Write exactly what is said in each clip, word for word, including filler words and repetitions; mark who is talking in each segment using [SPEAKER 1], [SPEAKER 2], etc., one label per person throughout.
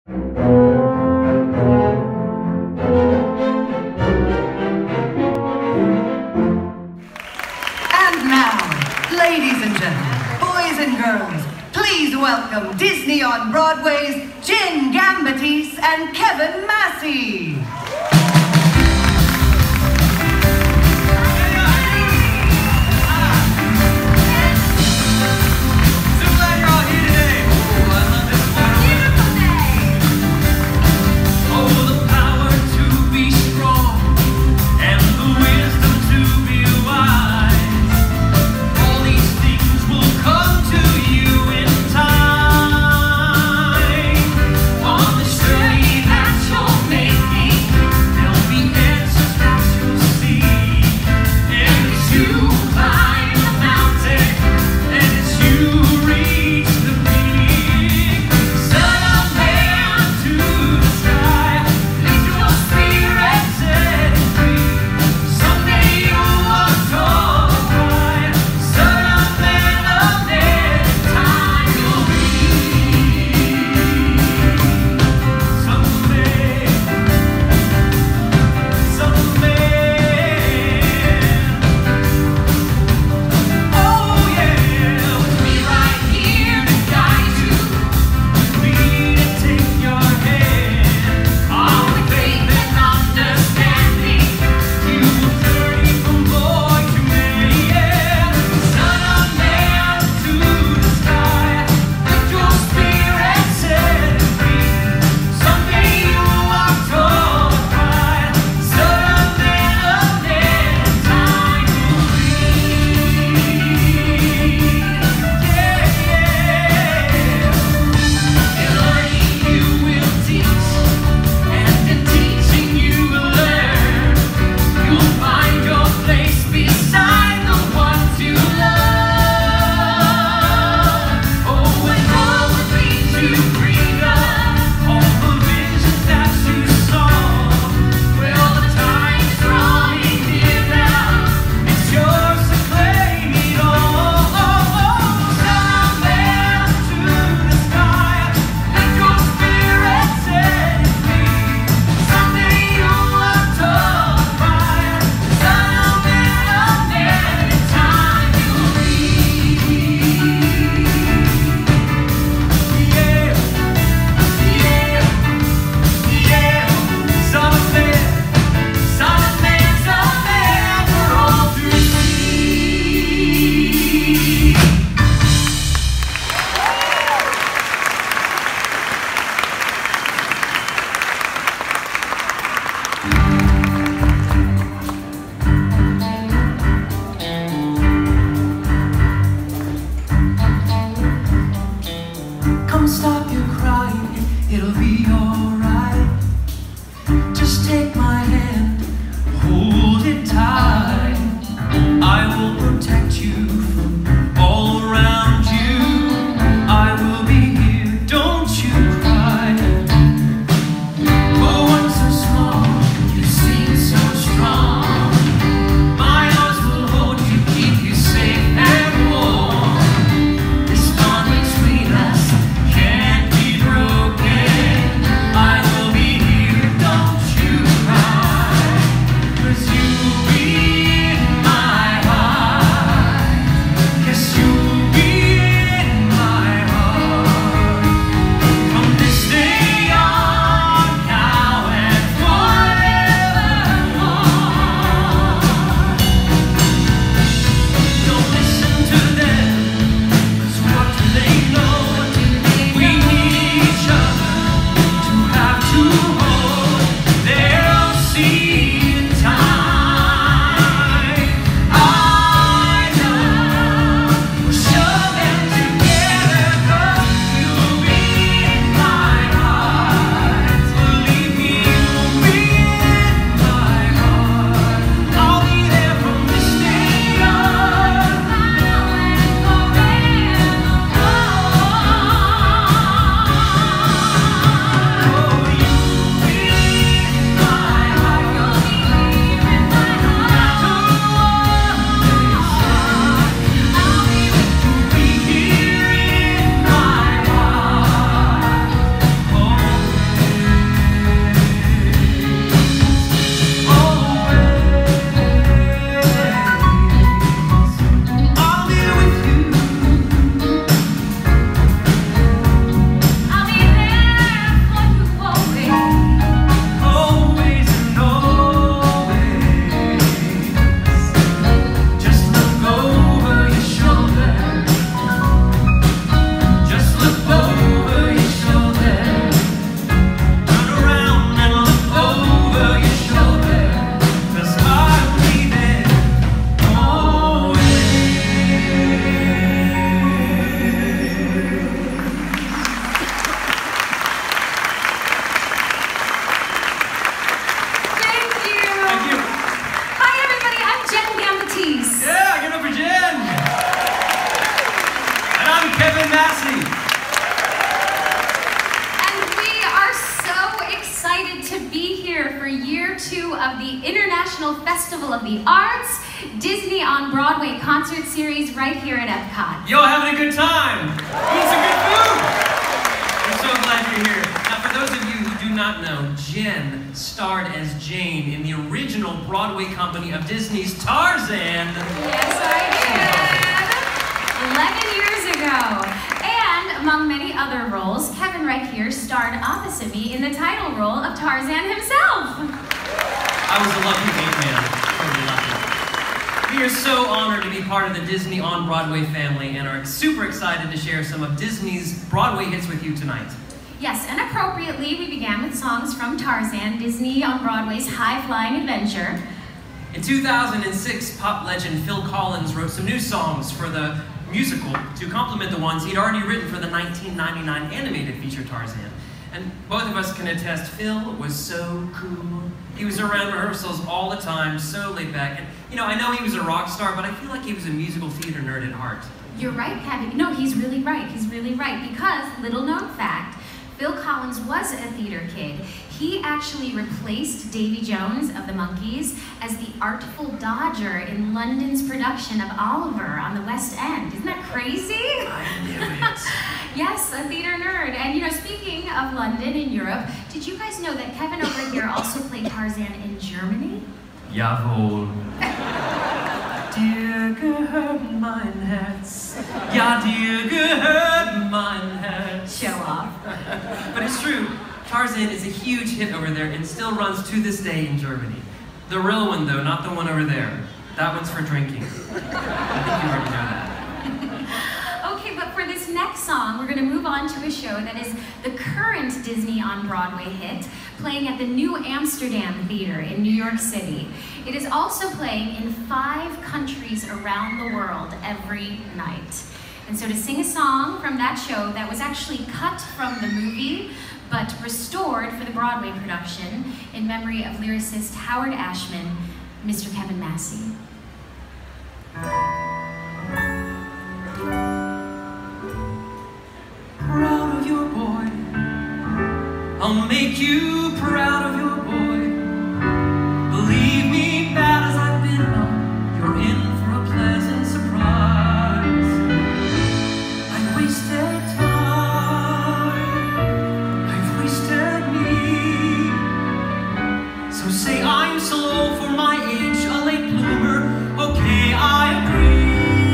[SPEAKER 1] Welcome Disney on Broadway's Jenn Gambatese and Massey.
[SPEAKER 2] Can't be broken. two of the International Festival of the Arts, Disney on Broadway Concert Series right here at Epcot.
[SPEAKER 3] Y'all having a good time? Eating some good food? I'm so glad you're here. Now, for those of you who do not know, Jen starred as Jane in the original Broadway company of Disney's Tarzan.
[SPEAKER 2] Yes, I did. eleven years ago. And among many other roles, Kevin right here starred opposite me in the title role of Tarzan himself.
[SPEAKER 3] I was a lucky eight man. Totally lucky. We are so honored to be part of the Disney on Broadway family and are super excited to share some of Disney's Broadway hits with you tonight.
[SPEAKER 2] Yes, and appropriately, we began with songs from Tarzan, Disney on Broadway's high-flying adventure.
[SPEAKER 3] In two thousand six, pop legend Phil Collins wrote some new songs for the musical to complement the ones he'd already written for the nineteen ninety-nine animated feature Tarzan. And both of us can attest, Phil was so cool. He was around rehearsals all the time, so laid back. And, you know, I know he was a rock star, but I feel like he was a musical theater nerd at heart.
[SPEAKER 2] You're right, Kevin. No, he's really right. He's really right. Because, little known fact, Phil Collins was a theater kid. He actually replaced Davy Jones of the Monkees as the Artful Dodger in London's production of Oliver on the West End. Isn't that crazy?
[SPEAKER 3] I knew it.
[SPEAKER 2] Yes, a theater nerd. And you know, speaking of London and Europe, did you guys know that Kevin over here also played Tarzan in Germany?
[SPEAKER 3] Jawohl. Dir gehört mein Herz. Ja, dir gehört mein Herz.
[SPEAKER 2] Show off.
[SPEAKER 3] But it's true. Tarzan is a huge hit over there and still runs to this day in Germany. The real one, though, not the one over there. That one's for drinking. I think you already know that.
[SPEAKER 2] Okay, but for this next song, we're going to move on to a show that is the current Disney on Broadway hit, playing at the New Amsterdam Theater in New York City. It is also playing in five countries around the world every night. And so to sing a song from that show that was actually cut from the movie, but restored for the Broadway production in memory of lyricist Howard Ashman, Mister Kevin Massey.
[SPEAKER 3] Proud of your boy, I'll make you proud of your boy. Believe me, bad as I've been, though, you're in for a pleasant surprise. I've wasted time, I've wasted me. So say I'm slow for my age, a late bloomer. Okay, I agree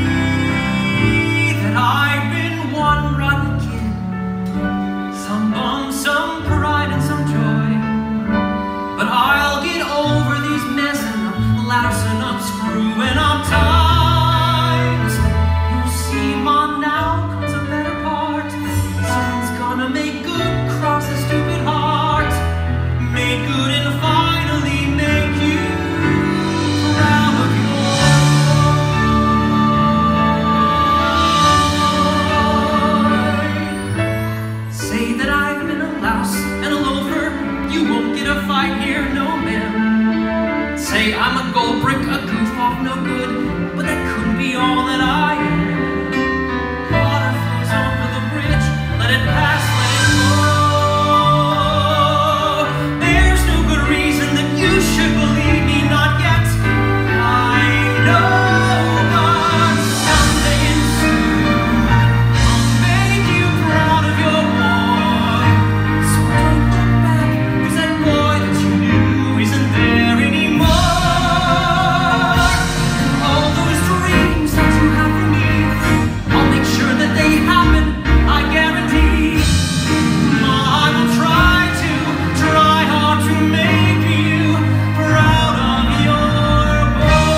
[SPEAKER 3] that I've been one rotten kid, some bum, some pride, and some joy. But I'll get over these messing up, lousing up, screwing up times. You'll see, ma, now comes a better part. Someone's gonna make good, cross a stupid heart. Make good and finally make you proud of your boy. Say that I've been a louse and a loafer. You won't get a fight here, no man. Say I'm a gold brick, a goof off, no good, but that couldn't be all that I am. Water flows over the bridge, let it pass, let it go. There's no good reason that you should believe me, not yet. I know, but someday and soon I'll make you proud of your boy. So don't look back, 'cause that boy that you knew isn't there anymore. And all those dreams that you have for me, I'll make sure that they happen, I guarantee. Ma, I will try to, try hard to make you proud of your boy.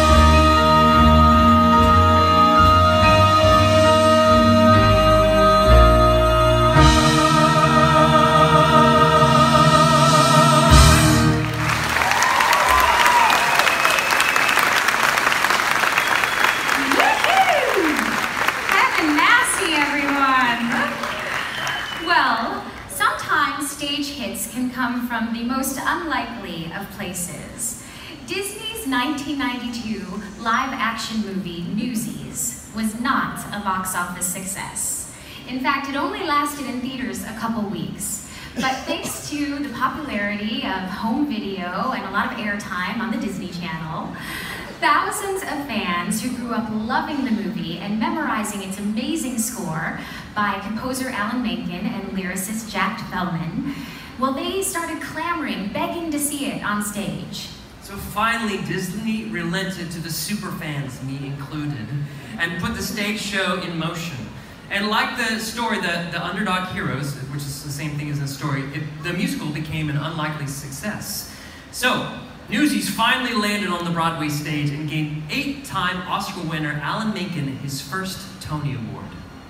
[SPEAKER 2] Woohoo! Kevin Massey, everyone! Well, sometimes stage hits can come from the most unlikely of places. Disney's nineteen ninety-two live-action movie, Newsies, was not a box office success. In fact, it only lasted in theaters a couple weeks. But thanks to the popularity of home video and a lot of airtime on the Disney Channel, thousands of fans who grew up loving the movie and memorizing its amazing score by composer Alan Menken and lyricist Jack Feldman, well, they started clamoring, begging to see it on stage.
[SPEAKER 3] So finally, Disney relented to the superfans, me included, and put the stage show in motion. And like the story, the, the Underdog Heroes, which is the same thing as the story, it, the musical became an unlikely success. So, Newsies finally landed on the Broadway stage and gave eight-time Oscar winner Alan Menken his first Tony Award.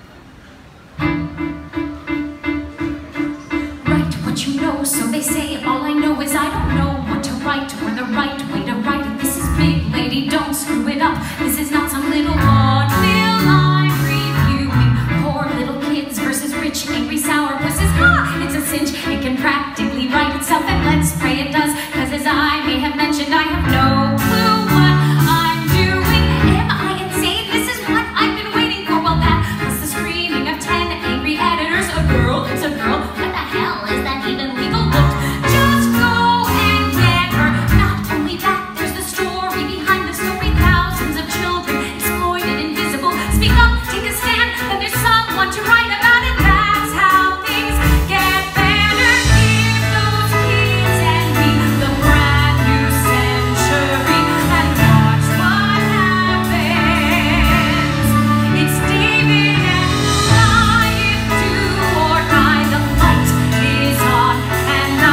[SPEAKER 2] Write what you know, so they say. All I know is I don't know what to write or the right way to write it. This is big, lady, don't screw it up. This is not some little vaudeville I'm reviewing. Poor little kids versus rich, angry sourpusses. Ah, it's a cinch. It can practically write itself, and let's pray it does. Cause as I may have mentioned, I have no clue what I'm doing. Am I insane? This is what I've been waiting for. Well, that was the screaming of ten angry editors. A girl, it's a girl. What the hell is that even legal? Look, just go and get her. Not only that, there's the story behind the story. Thousands of children exploited, invisible. Speak up, take a stand, then there's someone to write about it. That's how things get better. Give those kids and me the brand new century, and watch what happens. It's David and Goliath, do or die. The light is on, and I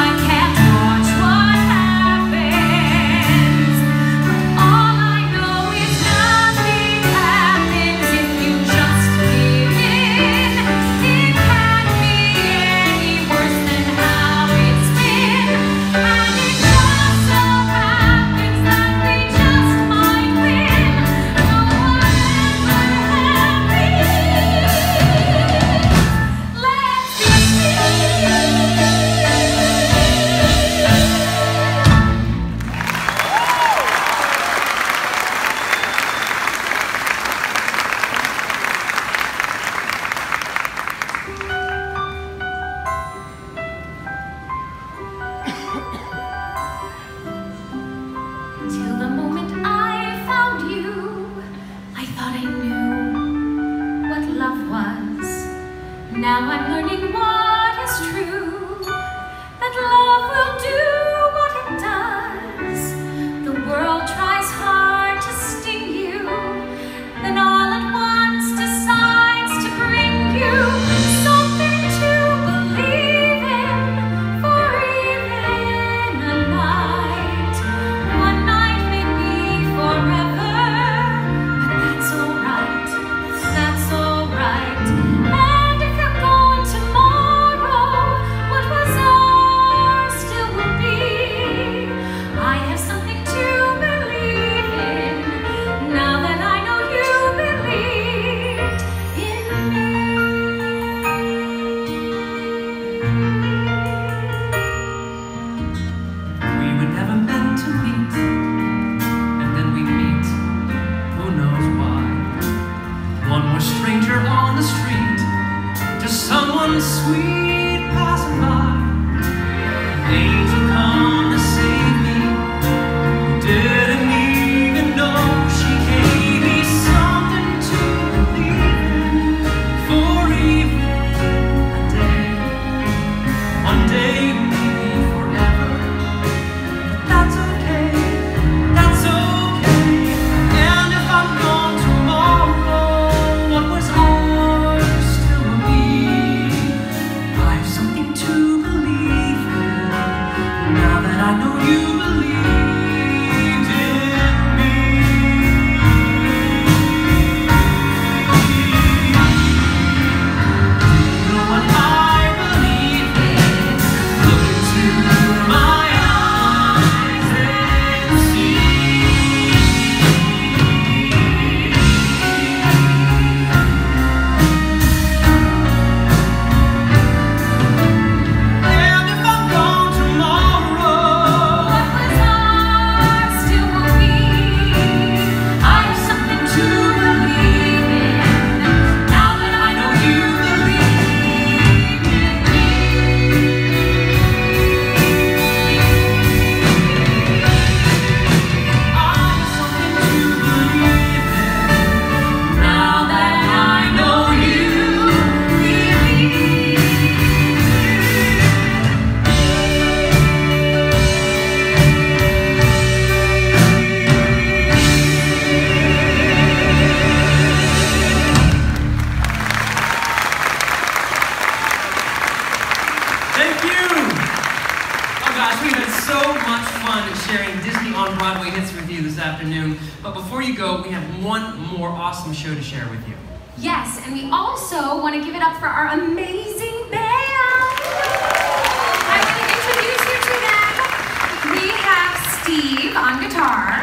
[SPEAKER 3] so much fun sharing Disney on Broadway hits with you this afternoon. But before you go, we have one more awesome show to share with you.
[SPEAKER 2] Yes, and we also want to give it up for our amazing band. I'm going to introduce you to them. We have Steve on guitar,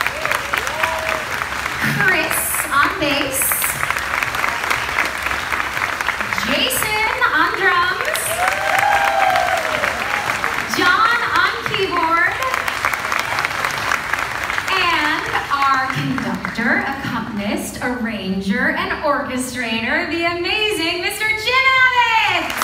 [SPEAKER 2] Chris on bass, Jason on drums, John on keyboard, and our conductor, accompanist, arranger, and orchestrator, the amazing Mister Jim Gambatese.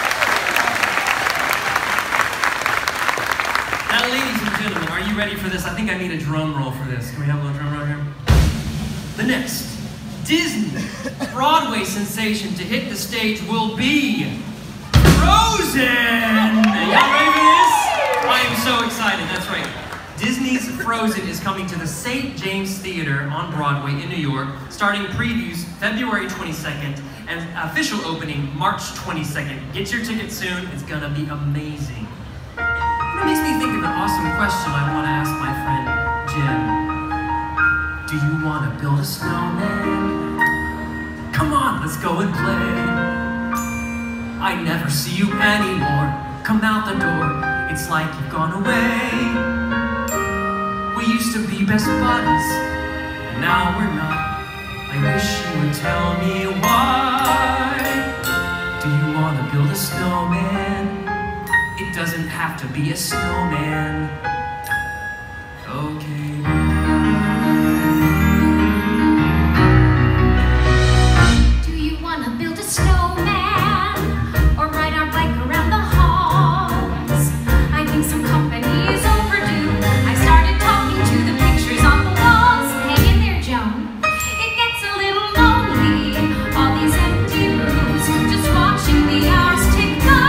[SPEAKER 3] Now, ladies and gentlemen, are you ready for this? I think I need a drum roll for this. Can we have a little drum roll here? The next Disney Broadway sensation to hit the stage will be Frozen! Y'all ready for this? I am so excited, that's right. Disney's Frozen is coming to the Saint James Theater on Broadway in New York, starting previews February twenty-second and official opening March twenty-second. Get your tickets soon, it's gonna be amazing. It makes me think of an awesome question I want to ask my friend Jen. Do you want to build a snowman? Come on, let's go and play. I never see you anymore. Come out the door, it's like you've gone away. We used to be best buddies, now we're not. I wish you would tell me why. Do you want to build a snowman? It doesn't have to be a snowman. Okay.
[SPEAKER 2] Do you want to build a snowman or ride our bike around the halls? I think some company is overdue. I started talking to the pictures on the walls. Hang in there, Joan. It gets a little lonely, all these empty rooms, just watching the hours tick by.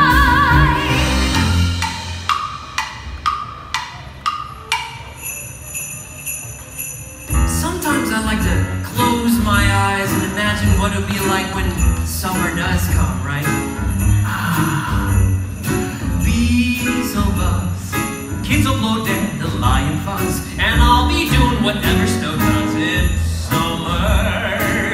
[SPEAKER 3] Sometimes I like to close my eyes and imagine what it would be like when summer does come, right? Ah, bees will buzz, kids will blow dandelion fuzz, and I'll be doing whatever snow does in summer.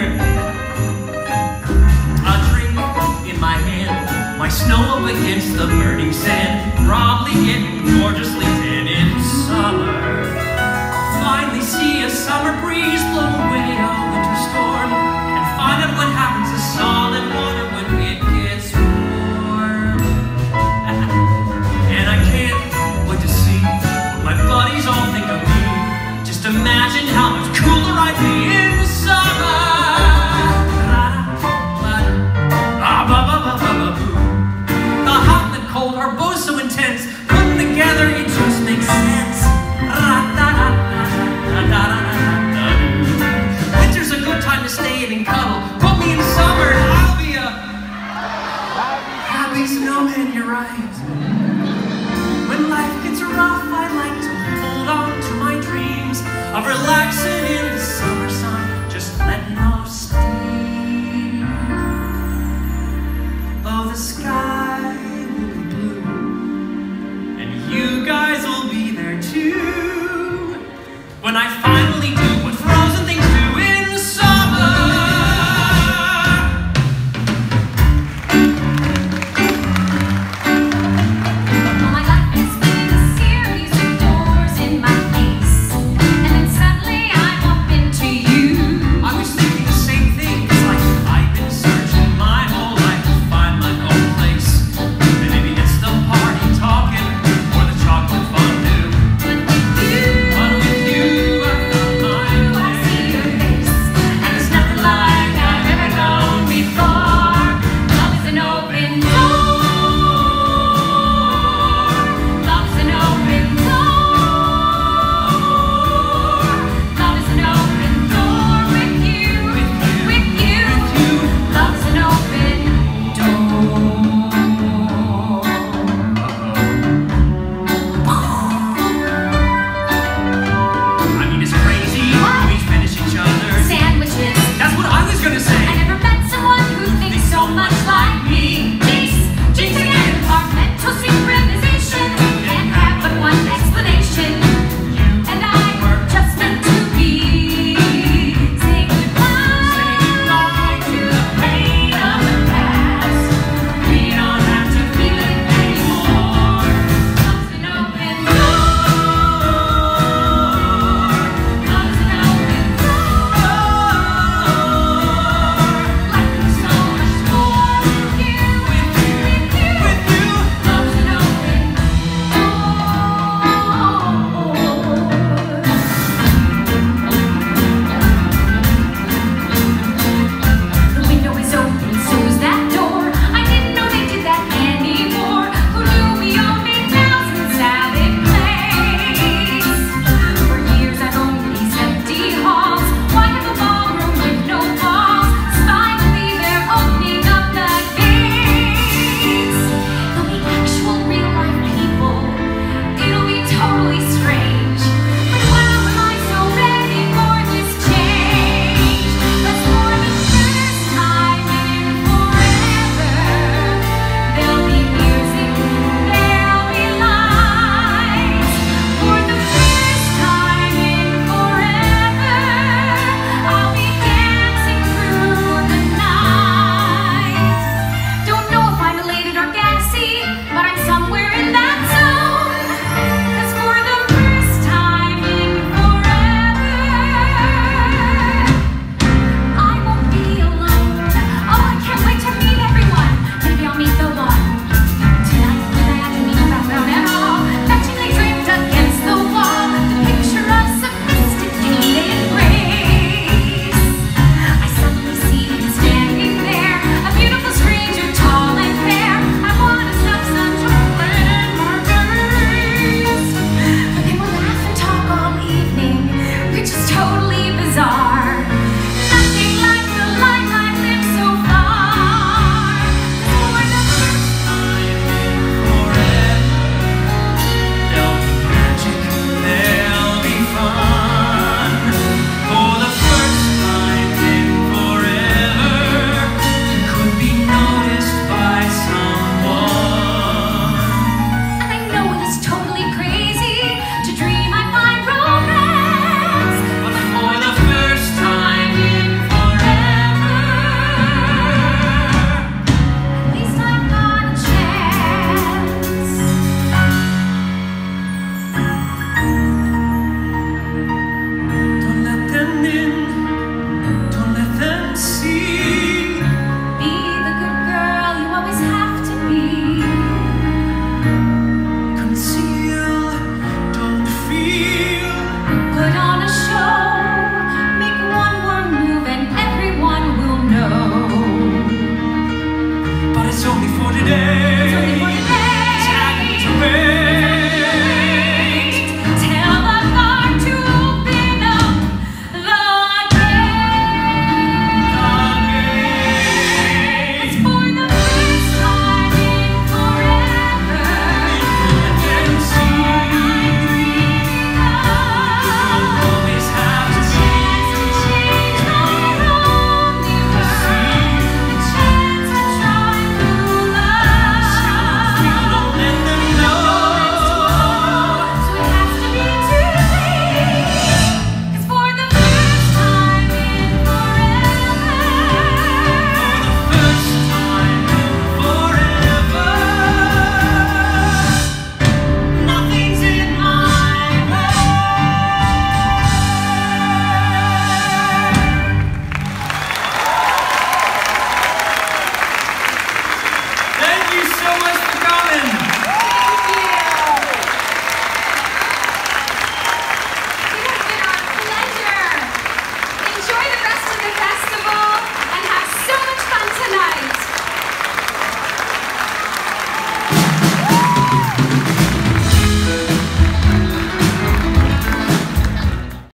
[SPEAKER 3] A drink in my hand, my snow up against the burning sand, probably getting gorgeously tan in summer. Finally see a summer breeze blow away a winter storm, and find out what happens to solid water when it gets warm. And I can't wait to see what my buddies all think of me. Just imagine how much cooler I'd be in summer. The hot and the cold are both so intense, put them together it just makes sense. Winter's a good time to stay in and cuddle. Put me in summer and I'll be a happy snowman, you're right. When life gets rough, I like to hold on to my dreams of relaxing